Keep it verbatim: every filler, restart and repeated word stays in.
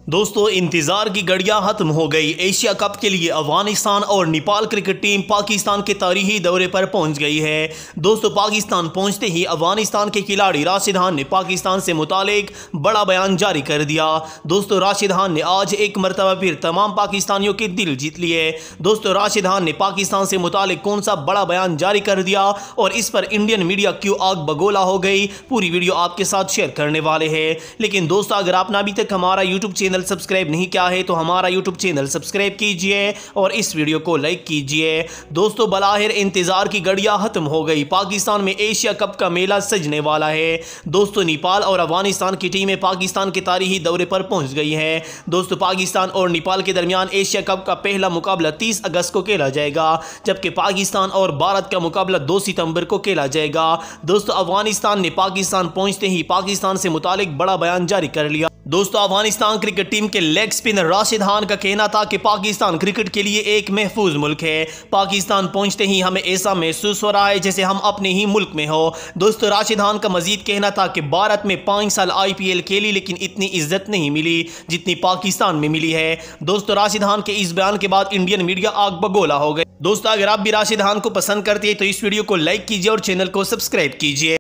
दोस्तों इंतजार की घड़ियां खत्म हो गई। एशिया कप के लिए अफगानिस्तान और नेपाल क्रिकेट टीम पाकिस्तान के तारीखी दौरे पर पहुंच गई है। दोस्तों पाकिस्तान पहुंचते ही अफगानिस्तान के खिलाड़ी राशिद खान ने पाकिस्तान से मुतालिक बड़ा बयान जारी कर दिया। दोस्तों राशिद खान ने आज एक मरतबा फिर तमाम पाकिस्तानियों के दिल जीत लिए। दोस्तों राशिद खान ने पाकिस्तान से मुतालिक कौन सा बड़ा बयान जारी कर दिया और इस पर इंडियन मीडिया क्यों आग बगोला हो गई, पूरी वीडियो आपके साथ शेयर करने वाले हैं। लेकिन दोस्तों अगर आपने अभी तक हमारा यूट्यूब चैनल सब्सक्राइब नहीं किया है तो हमारा यूट्यूब चैनल सब्सक्राइब कीजिए और इस वीडियो को लाइक कीजिए। दोस्तों बलाहिर इंतजार की घड़ियां खत्म हो गई। पाकिस्तान में एशिया कप का मेला सजने वाला है। दोस्तों नेपाल और अफगानिस्तान की टीमें पाकिस्तान के तारीखी दौरे पर पहुंच गई हैं। दोस्तों पाकिस्तान और नेपाल के दरमियान एशिया कप का पहला मुकाबला तीस अगस्त को खेला जाएगा, जबकि पाकिस्तान और भारत का मुकाबला दो सितंबर को खेला जाएगा। दोस्तों अफगानिस्तान ने पाकिस्तान पहुंचते ही पाकिस्तान से मुतालिक बड़ा बयान जारी कर लिया। दोस्तों अफगानिस्तान क्रिकेट टीम के लेग स्पिनर राशिद खान का कहना था कि पाकिस्तान क्रिकेट के लिए एक महफूज मुल्क है। पाकिस्तान पहुंचते ही हमें ऐसा महसूस हो रहा है जैसे हम अपने ही मुल्क में हो। दोस्तों राशिद खान का मजीद कहना था कि भारत में पाँच साल आई पी एल खेली लेकिन इतनी इज्जत नहीं मिली जितनी पाकिस्तान में मिली है। दोस्तों राशिद खान के इस बयान के बाद इंडियन मीडिया आग बगोला हो गई। दोस्तों अगर आप भी राशिद खान को पसंद करते हैं तो इस वीडियो को लाइक कीजिए और चैनल को सब्सक्राइब कीजिए।